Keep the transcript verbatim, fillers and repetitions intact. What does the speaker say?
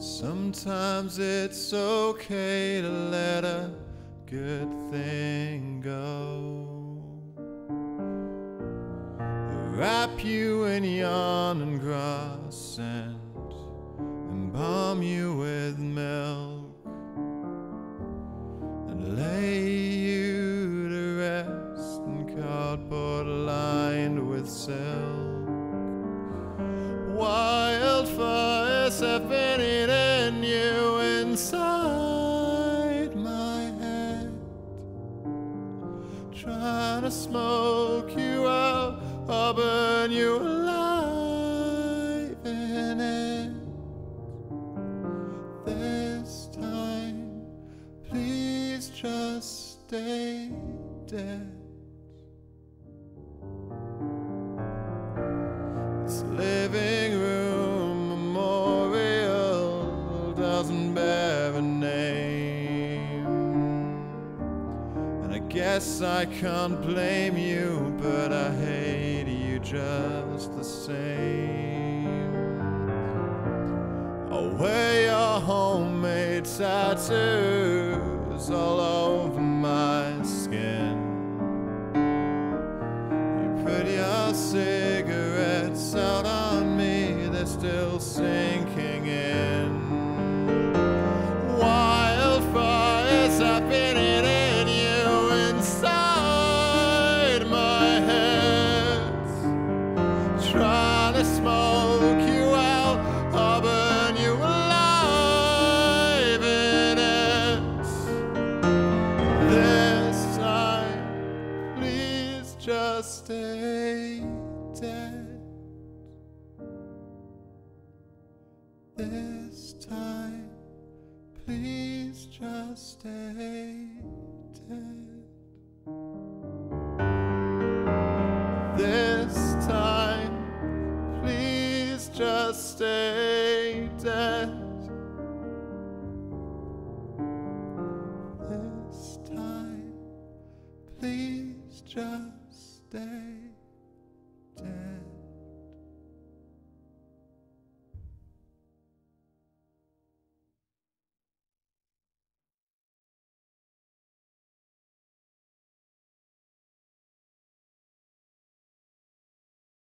Sometimes it's okay to let a good thing go. Wrap you in yarn and grass scent, embalm you with milk, and lay you to rest in cardboard lined with silk. Wildfires have been eating you inside my head, trying to smoke you out or burn you alive in it. This time, please just stay dead. This living room memorial doesn't bear a name, and I guess I can't blame you, but I hate you just the same. I'll wear your homemade tattoos all over my skin. You put your cigarettes out on me, they're still sinking in. Wildfires have been eating you inside my head, trying to smoke you out or burn you alive in it. This time, please just stay dead. This time, please just stay dead. This time, please just stay dead. This time, please just stay